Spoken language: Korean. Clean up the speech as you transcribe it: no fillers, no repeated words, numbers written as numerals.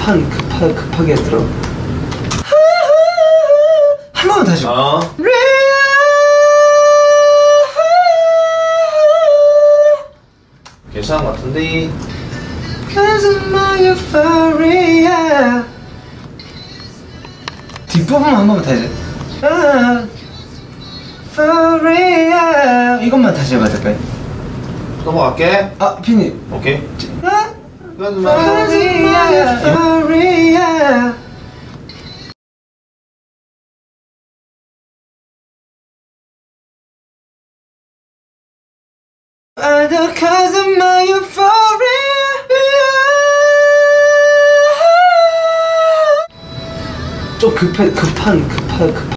급하게 들어. 한 번만 다시. 괜찮은 것 같은데. Cause of my euphoria. 뒷부분 한 번만 다시. Euphoria. 이것만 다시 해봐도 될까요? 넘어갈게. 아, 피님. 오케이. Euphoria. Cause of my euphoria. 좀 급한